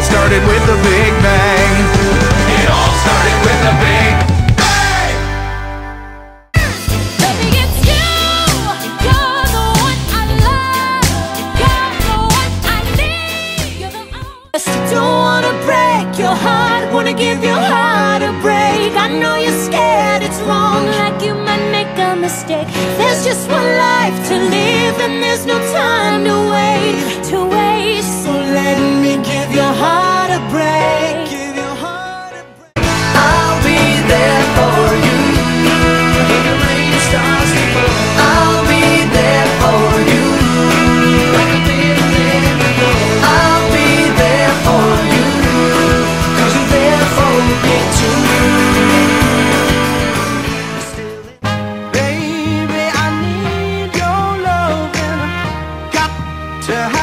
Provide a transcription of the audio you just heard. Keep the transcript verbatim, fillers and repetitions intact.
started with the Big Bang. It all started with the Big Bang. Baby, it's you. You're the one I love. You're the one I need. You're the only. Don't wanna break your heart, wanna give your heart a break. I know you're scared, it's wrong, like you might make a mistake. There's just one life to live, and there's no time to wait, to waste. So let me give your heart a break. Give your heart a break. I'll be there for you when the rain starts to fall. I'll be there for you like I've been there before. I'll be there for you 'cause you're there for me too. Baby, I need your love and I got to have